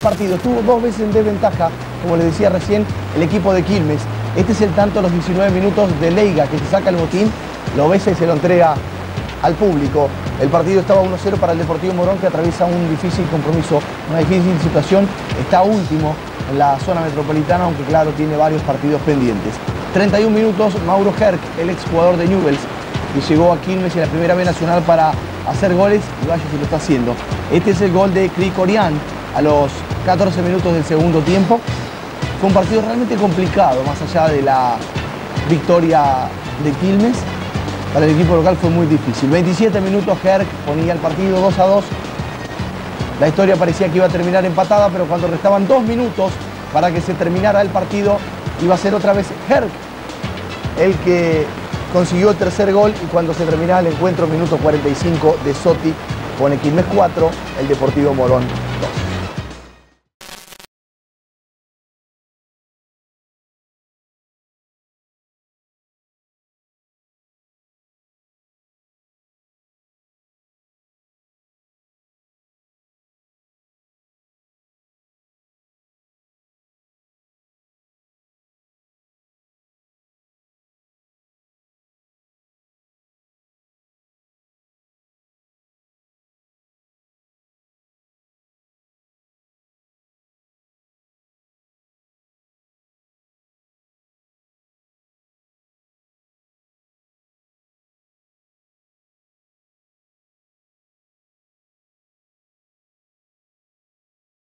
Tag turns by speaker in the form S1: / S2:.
S1: partido. Estuvo 2 veces en desventaja, como les decía recién, el equipo de Quilmes. Este es el tanto a los 19 minutos de Leiga, que se saca el botín, lo besa y se lo entrega al público. El partido estaba 1-0 para el Deportivo Morón, que atraviesa un difícil compromiso, una difícil situación. Está último en la zona metropolitana, aunque claro, tiene varios partidos pendientes. 31 minutos, Mauro Herc, el exjugador de Newell's, que llegó a Quilmes en la primera B nacional para hacer goles, y vaya si lo está haciendo. Este es el gol de Krikorian a los 14 minutos del segundo tiempo. Fue un partido realmente complicado, más allá de la victoria de Quilmes. Para el equipo local fue muy difícil. 27 minutos, Herc ponía el partido 2-2. La historia parecía que iba a terminar empatada, pero cuando restaban 2 minutos para que se terminara el partido, iba a ser otra vez Herc el que consiguió el tercer gol, y cuando se terminaba el encuentro, minuto 45 de Sotti, pone Quilmes 4, el Deportivo Morón